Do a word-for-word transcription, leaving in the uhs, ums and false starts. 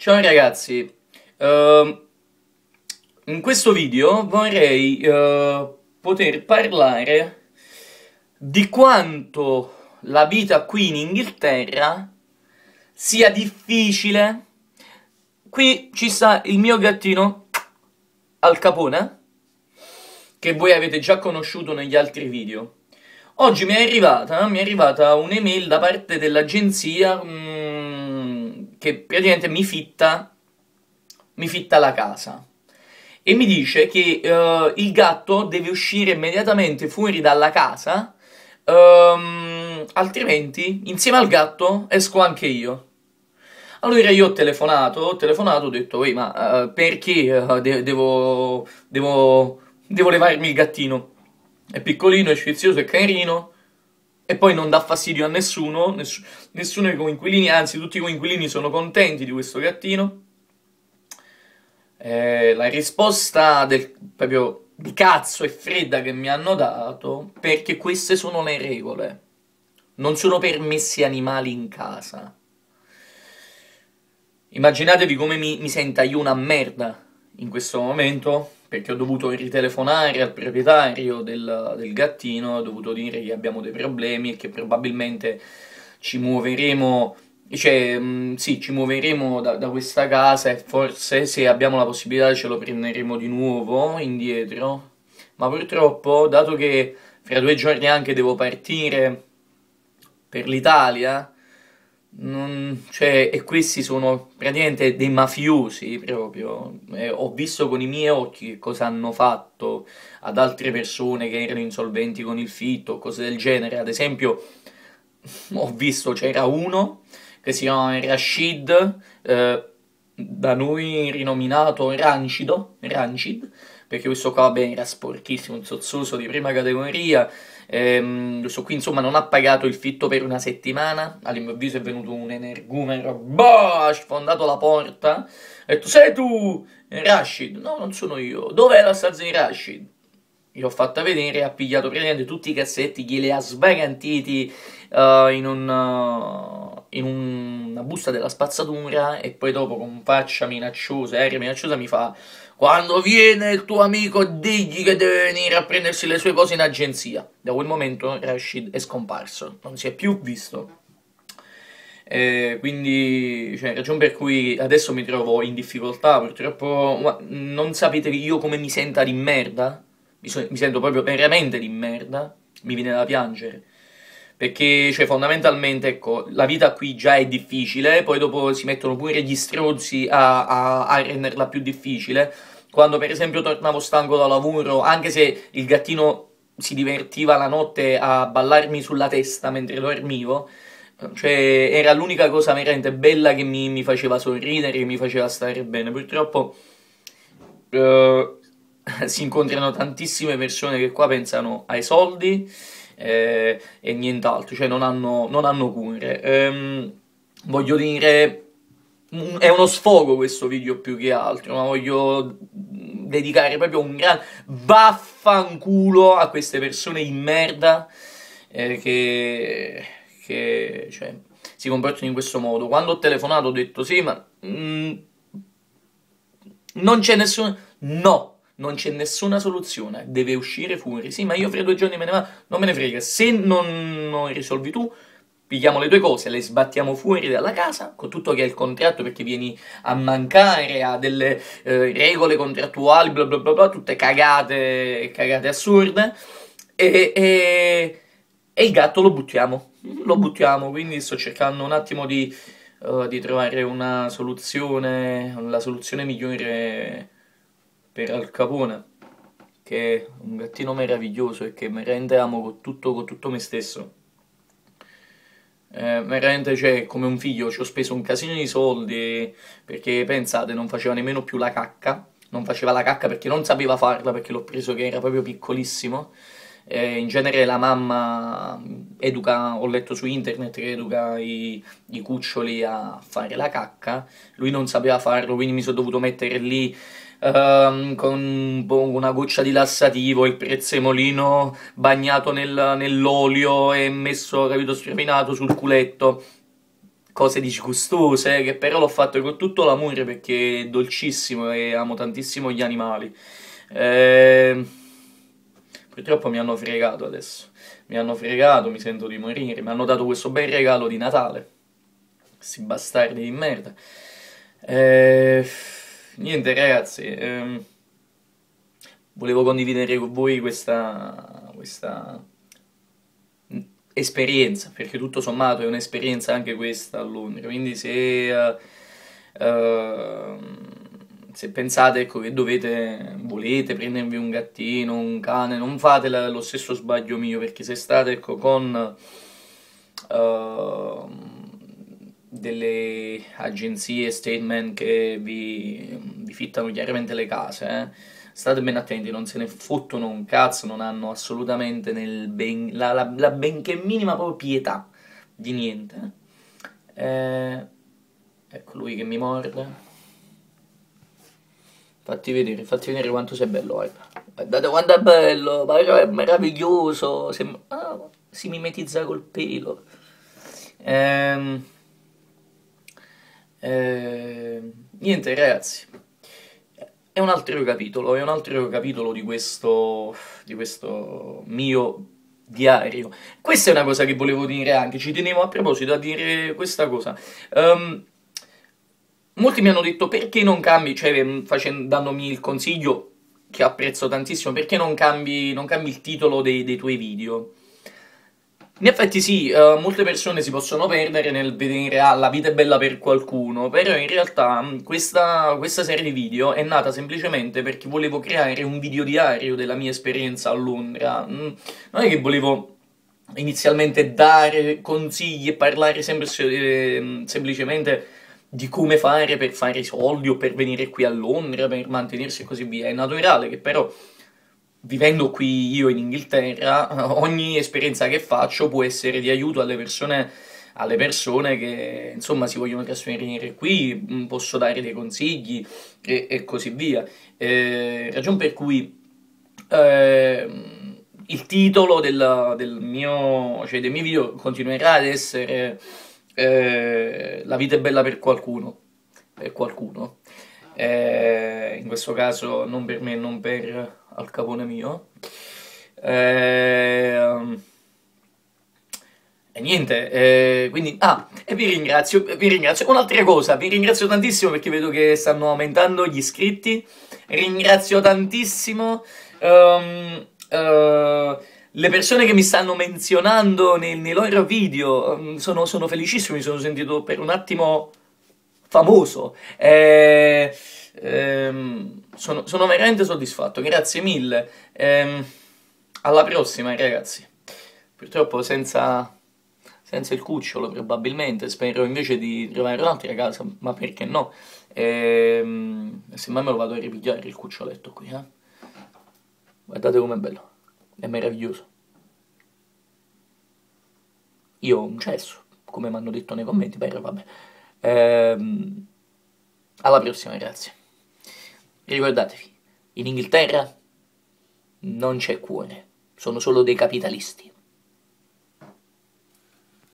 Ciao ragazzi, Ehm, in questo video vorrei eh, poter parlare di quanto la vita qui in Inghilterra sia difficile. Qui ci sta il mio gattino Al Capone, che voi avete già conosciuto negli altri video. Oggi mi è arrivata, mi è arrivata un'email da parte dell'agenzia mm, che praticamente mi fitta, mi fitta la casa e mi dice che eh, il gatto deve uscire immediatamente fuori dalla casa, ehm, altrimenti insieme al gatto esco anche io. Allora io ho telefonato, ho telefonato, ho detto, ehi, ma eh, perché eh, de- devo, devo, devo levarmi il gattino? È piccolino, è sfizioso, è carino, e poi non dà fastidio a nessuno, ness- nessuno dei coinquilini, anzi tutti i coinquilini sono contenti di questo gattino. Eh, la risposta del, proprio di cazzo e fredda che mi hanno dato, perché queste sono le regole. Non sono permessi animali in casa. Immaginatevi come mi, mi senta io una merda in questo momento, perché ho dovuto ritelefonare al proprietario del, del gattino, ho dovuto dire che abbiamo dei problemi e che probabilmente ci muoveremo, cioè, mh, sì, ci muoveremo da, da questa casa e forse se abbiamo la possibilità ce lo prenderemo di nuovo indietro. Ma purtroppo, dato che fra due giorni anche devo partire per l'Italia, non- cioè, e questi sono praticamente dei mafiosi proprio. Eh, ho visto con i miei occhi che cosa hanno fatto ad altre persone che erano insolventi con il fitto, cose del genere. Ad esempio, ho visto c'era uno che si chiama Rashid, eh, da noi rinominato Rancido, Rancid, perché questo qua, vabbè, era sporchissimo, un zozzoso di prima categoria. Ehm, questo qui, insomma, non ha pagato il fitto per una settimana. All'improvviso è venuto un energumeno, boh, ha sfondato la porta. Ha detto, sei tu, Rashid? No, non sono io. Dov'è la stanza di Rashid? Gli ho fatta vedere, ha pigliato praticamente tutti i cassetti, glieli ha sbagantiti eh, in, un, eh, in un- una busta della spazzatura e poi dopo con faccia minacciosa, aria minacciosa mi fa quando viene il tuo amico digli che deve venire a prendersi le sue cose in agenzia. Da quel momento Rashid è scomparso, non si è più visto. Eh, quindi, cioè, ragione per cui adesso mi trovo in difficoltà, purtroppo, ma non sapete io come mi senta di merda? Mi, so- mi sento proprio veramente di merda, mi viene da piangere. Perché, cioè, fondamentalmente, ecco, la vita qui già è difficile, poi dopo si mettono pure gli stronzi a, a- a renderla più difficile. Quando, per esempio, tornavo stanco da lavoro, anche se il gattino si divertiva la notte a ballarmi sulla testa mentre dormivo, cioè, era l'unica cosa veramente bella che mi, mi faceva sorridere, che mi faceva stare bene. Purtroppo eh, si incontrano tantissime persone che qua pensano ai soldi eh, e nient'altro, cioè non hanno, non hanno cure. Ehm, voglio dire, un- è uno sfogo questo video più che altro, ma voglio dedicare proprio un gran vaffanculo a queste persone in merda eh, che, che cioè, si comportano in questo modo. Quando ho telefonato ho detto sì, ma mm, non c'è nessun... No, non c'è nessuna soluzione. Deve uscire fuori. Sì, ma io fra due giorni me ne vado. Non me ne frega. Se non, non risolvi tu, pigliamo le tue cose, le sbattiamo fuori dalla casa, con tutto che è il contratto, perché vieni a mancare a delle eh, regole contrattuali, bla bla bla bla, tutte cagate, cagate assurde. E, e, e il gatto lo buttiamo. Lo buttiamo, quindi sto cercando un attimo di eh, di trovare una soluzione, la soluzione migliore per Al Capone, che è un gattino meraviglioso e che veramente amo con tutto, con tutto me stesso. Eh, veramente, cioè, come un figlio, ci ho speso un casino di soldi perché pensate, non faceva nemmeno più la cacca. Non faceva la cacca perché non sapeva farla, perché l'ho preso che era proprio piccolissimo. Eh, in genere la mamma educa, ho letto su internet che educa i, i cuccioli a fare la cacca. Lui non sapeva farlo, quindi mi sono dovuto mettere lì ehm, con un po' una goccia di lassativo, il prezzemolino bagnato nel- nell'olio e messo, capito, sfiominato sul culetto. cose disgustose, che però l'ho fatto con tutto l'amore perché è dolcissimo e amo tantissimo gli animali. Eh, Purtroppo mi hanno fregato adesso. Mi hanno fregato, mi sento di morire. Mi hanno dato questo bel regalo di Natale. Questi bastardi di merda. Eh, Niente, ragazzi. ehm, Volevo condividere con voi questa, questa esperienza, perché tutto sommato è un'esperienza anche questa a Londra, quindi se, eh, eh, se pensate ecco, che dovete, volete prendervi un gattino, un cane, non fate la- lo stesso sbaglio mio, perché se state ecco, con eh, delle agenzie statement che vi, vi fittano chiaramente le case, eh, state ben attenti, non se ne fottono un cazzo, non hanno assolutamente nel ben- la, la- la benché minima proprio pietà di niente. Eh, ecco lui che mi morde. Fatti vedere, fatti vedere quanto sei bello, guarda. Guardate quanto è bello, ma è meraviglioso. Sem- ah, si mimetizza col pelo. Ehm, ehm, Niente, ragazzi. È un altro capitolo, è un altro capitolo di questo, di questo mio diario. Questa è una cosa che volevo dire anche, ci tenevo a proposito a dire questa cosa. Ehm, Molti mi hanno detto perché non cambi, cioè mh, facen- dandomi il consiglio che apprezzo tantissimo, perché non cambi, non cambi il titolo dei, dei tuoi video? In effetti sì, eh, molte persone si possono perdere nel vedere ah, la vita è bella per qualcuno, però in realtà mh, questa, questa serie di video è nata semplicemente perché volevo creare un video diario della mia esperienza a Londra. Mm, Non è che volevo inizialmente dare consigli e parlare sempre eh, semplicemente di come fare per fare i soldi o per venire qui a Londra, per mantenersi e così via. È naturale che però vivendo qui io in Inghilterra, ogni esperienza che faccio può essere di aiuto alle persone, alle persone che insomma si vogliono trasferire qui, mh, posso dare dei consigli e, e così via. Eh, ragion per cui ehm, il titolo del, del mio, cioè dei miei video continuerà ad essere eh, La vita è bella per qualcuno, per qualcuno. Eh, in questo caso non per me, non per Al Capone mio. Eh, e niente, eh, quindi... Ah, e vi ringrazio, vi ringrazio. Un'altra cosa, vi ringrazio tantissimo perché vedo che stanno aumentando gli iscritti. Ringrazio tantissimo ehm, eh, le persone che mi stanno menzionando nei, nei loro video. Ehm, Sono, sono felicissimo, mi sono sentito per un attimo famoso. Eh, ehm, sono, sono veramente soddisfatto, grazie mille. Ehm, Alla prossima, ragazzi. Purtroppo senza, senza il cucciolo, probabilmente. Spero invece di trovare un'altra casa, ma perché no? Ehm, se mai me lo vado a ripigliare il cuccioletto qui, eh? Guardate com'è bello. È meraviglioso. Io ho un cesso, come mi hanno detto nei commenti, però vabbè. Ehm, Alla prossima, ragazzi. E ricordatevi, in Inghilterra non c'è cuore, sono solo dei capitalisti.